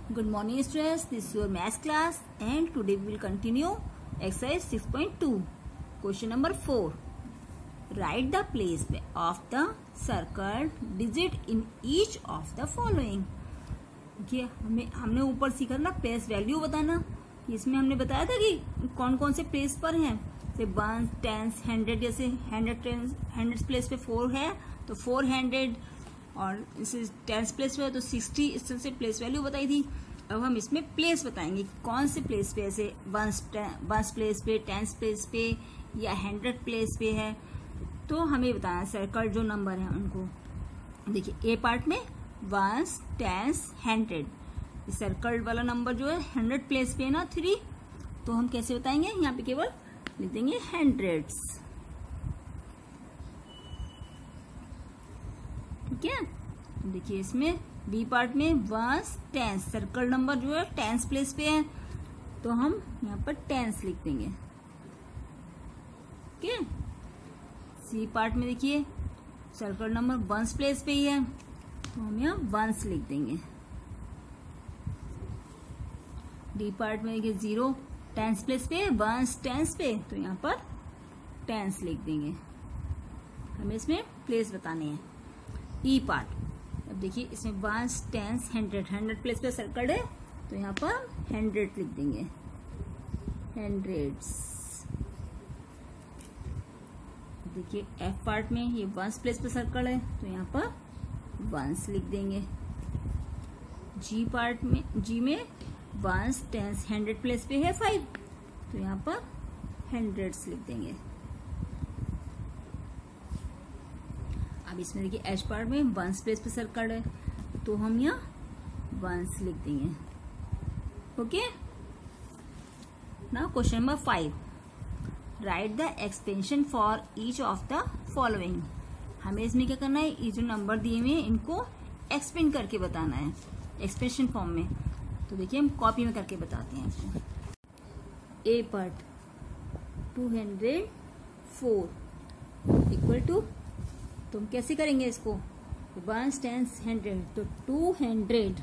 Good morning students, this is your maths class and today we will continue exercise 6.2. Question number 4. Write the place of the circled digit in each of the following. ये हमने ऊपर सीखा ना place value बताना। इसमें हमने बताया था कि कौन कौन से प्लेस पर हैं, जैसे 1, 10, 100, जैसे 100 प्लेस पे 4 है तो 400 और इसे 10 प्लेस पे है तो 60, इस तरह से प्लेस वैल्यू बताई थी। अब हम इसमें प्लेस बताएंगे कौन से प्लेस पे, ऐसे 1 प्लेस पे, 10 प्लेस पे या 100 प्लेस पे है, तो हमें बताना सर्कल जो नंबर है उनको। देखिए ए पार्ट में 1, 10, 100, सर्कल वाला नंबर जो है 100 प्लेस पे है ना 3, तो हम कैसे बताएंगे, यहाँ पे केवल लिख देंगे हंड्रेड्स। ठीक है, देखिए इसमें बी पार्ट में 1, 10, सर्कल नंबर जो है 10 प्लेस पे है तो हम यहाँ पर 10 लिख देंगे। ठीक है, सी पार्ट में देखिए सर्कल नंबर 1 प्लेस पे ही है तो हम यहाँ 1 लिख देंगे। डी पार्ट में देखिए 0 10 प्लेस पे, 1 10 पे तो यहाँ पर 10 लिख देंगे। हमें इसमें प्लेस बताने हैं। ई पार्ट, अब देखिए इसमें 1, 10, 100 प्लेस पे सर्कल है तो यहाँ पर 100 लिख देंगे, हंड्रेड्स। देखिए एफ पार्ट में ये 1 प्लेस पे सर्कल है तो यहाँ पर 1 लिख देंगे। जी पार्ट में, जी में 1, 10, 100 प्लेस पे है 5 तो यहाँ पर हंड्रेड्स लिख देंगे। अब इसमें देखिए एच पार्ट में 1 प्लेस पे सर्कल है तो हम यहाँ 1 लिख देंगे। Okay, now question number 5, write the expansion for each of the following. हमें इसमें क्या करना है, ये जो नंबर दिए हुए हैं इनको एक्सपेंड करके बताना है एक्सपेंशन फॉर्म में। तो देखिए हम कॉपी में करके बताते हैं इसको। ए पार्ट 204 इक्वल टू, तो हम कैसे करेंगे इसको, 1, 10, 100 तो 200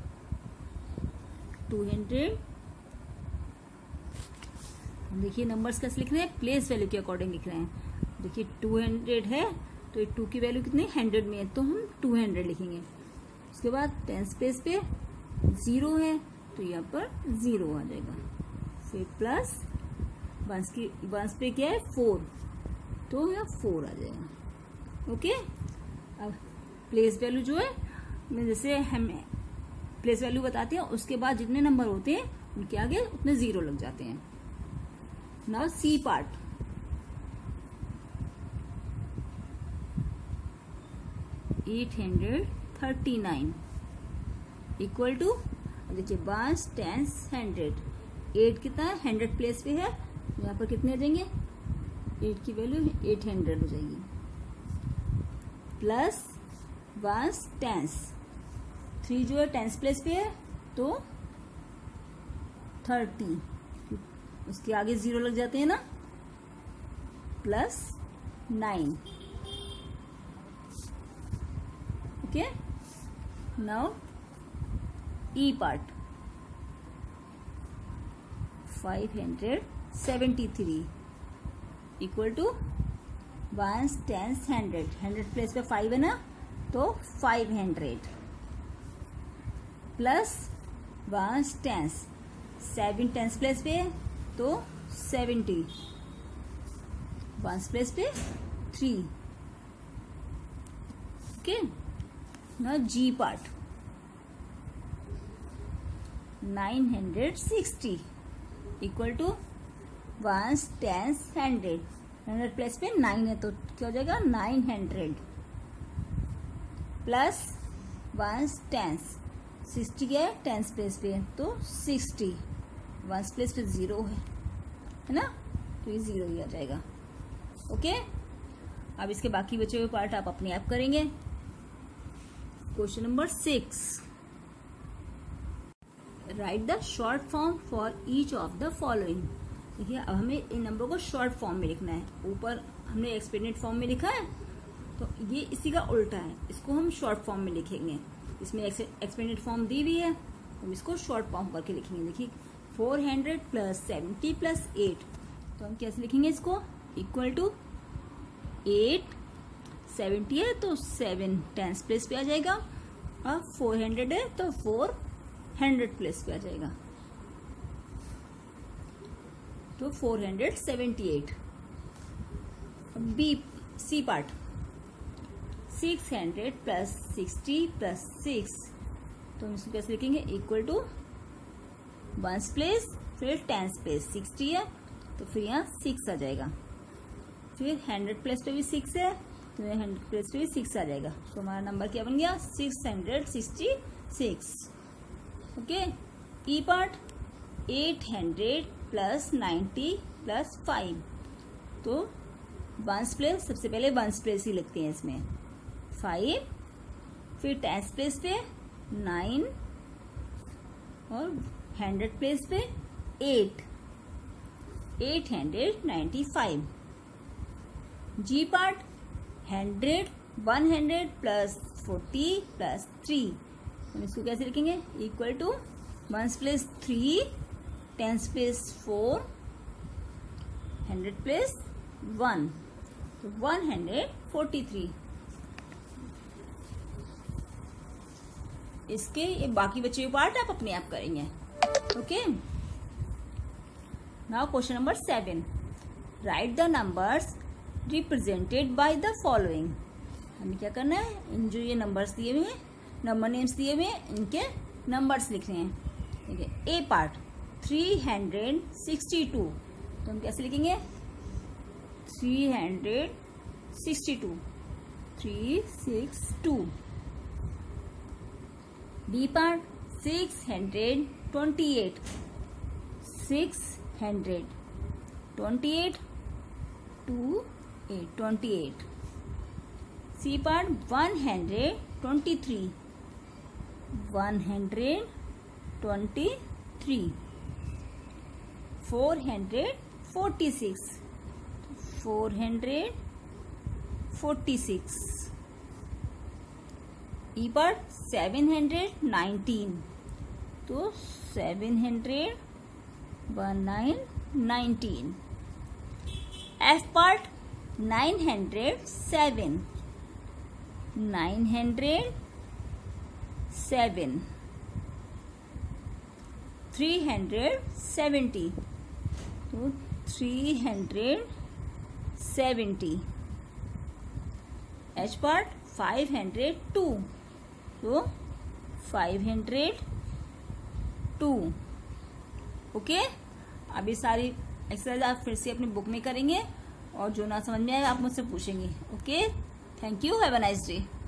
देखिए नंबर्स कैसे लिख रहे हैं, प्लेस वैल्यू के अकॉर्डिंग लिख रहे हैं। देखिए 200 है तो 2 की वैल्यू कितनी 100 में है तो हम 200 लिखेंगे। उसके बाद 10 प्लेस पे 0 है तो यहाँ पर 0 आ जाएगा। फिर प्लस 1 पे क्या है 4 तो यहाँ 4 आ जाएगा। ओके, अब प्लेस वैल्यू जो है, जैसे हम प्लेस वैल्यू बताते हैं उसके बाद जितने नंबर होते हैं उनके आगे उतने 0 लग जाते हैं। Now C part, $839 equal to, देखिए 1, 10, 100, 8 कितना है 100 प्लेस पे है यहाँ पर कितने आ जाएंगे, 8 की वैल्यू 800 हो जाएगी। प्लस 1, 10, 3 जो है 10 प्लेस पे है तो 30, उसके आगे 0 लग जाते हैं ना, plus 9। Okay, now E part 573 equal to 1, 10, 100 place पे 5 है ना तो 500 प्लस 1, 10, 7 10 प्लेस पे तो 70, 1 प्लेस पे 3। Okay, now G part 960 equal to 1, 10, 100 place पे 9 है तो क्या हो जाएगा 900 प्लस 1, 10, 60 क्या है 10 प्लेस पे तो 60, 1 प्लेस पे 0 है ना तो ये 0 ही आ जाएगा। ओके, अब इसके बाकी बचे हुए पार्ट आप अपने आप करेंगे। Question number 6, write the short form for each of the following. देखिए अब हमें इन नंबर को शॉर्ट फॉर्म में लिखना है। ऊपर हमने एक्सपेंडेड फॉर्म में लिखा है तो ये इसी का उल्टा है, इसको हम शॉर्ट फॉर्म में लिखेंगे। इसमें एक्सपेंडेड फॉर्म दी हुई है हम इसको शॉर्ट फॉर्म करके लिखेंगे। देखिए 400 प्लस 70 प्लस 8, तो हम कैसे लिखेंगे इसको, इक्वल टू 8, 70 है तो 7 टेंस प्लेस पे आ जाएगा, और 400 है तो 400 प्लेस पे आ जाएगा, तो 478। B C part 600 plus 60 plus 6, तो हम इसको कैसे लिखेंगे, इक्वल टू वंस प्लेस फिर टेंस प्लेस 60 है तो फिर यहाँ 6 आ जाएगा, फिर 100 प्लेस पे भी 6 है तो 100 प्लेस पे भी 6 आ जाएगा, तो हमारा नंबर क्या बन गया, 666। Okay. E part 800 plus 90 plus 5, तो वंस प्लेस, सबसे पहले वंस प्लेस ही लिखते हैं इसमें 5, फिर टेंस प्लेस पे 9 और 100 प्लेस पे 8, 895। जी पार्ट 100 100 प्लस 40 प्लस 3, हम इसको कैसे लिखेंगे, equal to ones place 3, tens place 4, 100 place 1, तो 143। इसके ये बाकी बचे हुए पार्ट आप अपने आप करेंगे। Okay. Now question number 7, write the numbers represented by the following. हमें क्या करना है, इन जो ये नंबर्स दिए हुए हैं, नंबर नेम्स दिए हुए हैं, इनके नंबर्स लिखने हैं। ठीक है। ए पार्ट 362, तो हम कैसे लिखेंगे, 362, 362। B part 628, 628, 28, 28। C part 123, 123, 446, 446। E part 719, तो 719। F part 907, 907। 370, तो 370। एच पार्ट 502, तो 502। ओके। अभी सारी एक्सरसाइज आप फिर से अपनी बुक में करेंगे, और जो ना समझ में आए आप मुझसे पूछेंगे। Okay, thank you, have a nice day.